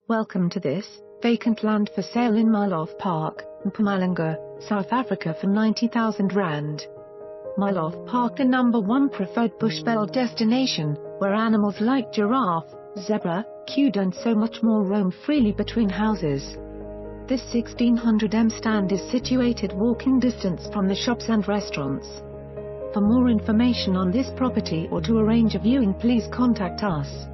Welcome to this vacant land for sale in Miloth Park, Mpumalanga, South Africa for R90,000. Miloth Park, the #1 preferred bushveld destination, where animals like giraffe, zebra, kudu and so much more roam freely between houses. This 1600m stand is situated walking distance from the shops and restaurants. For more information on this property or to arrange a viewing, please contact us.